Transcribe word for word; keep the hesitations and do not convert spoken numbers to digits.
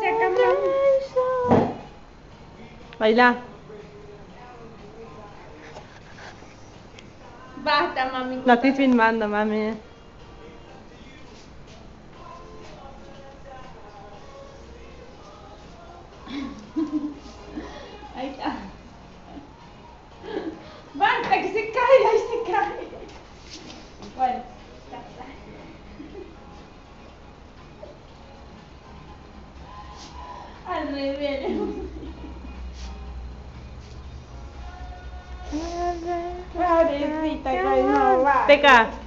acá, mami. Baila. Basta, mami. La estoy filmando, mami. Ahí está. Basta, que se cae, ahí se cae. Bueno, ya está. Al revés. Pobrecita, que no va. Teca.